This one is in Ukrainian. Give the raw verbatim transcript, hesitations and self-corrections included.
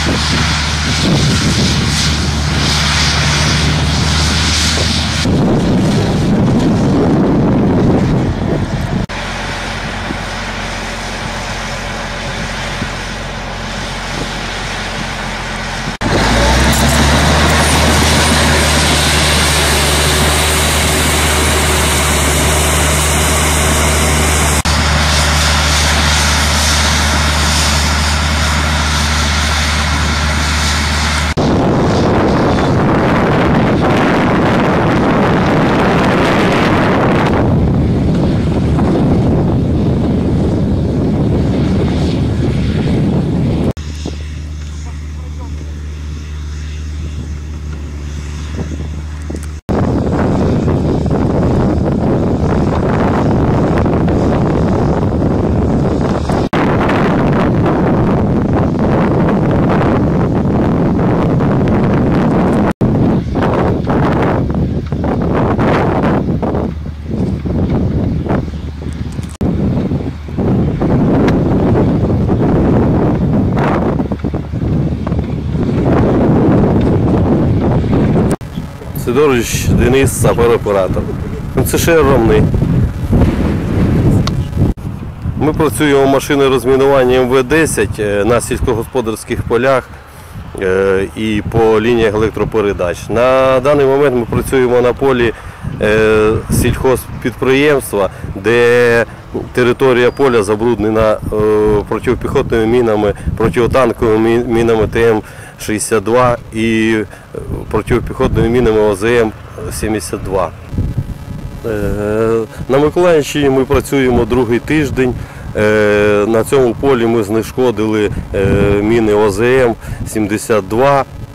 Сидорович Денис, сапер-оператор. Це ще ромний. Ми працюємо машиною розмінування Ем Ве десять на сільськогосподарських полях і по лініях електропередач. На даний момент ми працюємо на полі сільхозпідприємства, де територія поля забруднена протипіхотними мінами, протитанковими мінами Те Ем шістдесят два і протипіхотними мінами О Зе Ем сімдесят два. На Миколаївщині ми працюємо другий тиждень. На цьому полі ми знешкодили міни О Зе Ем сімдесят два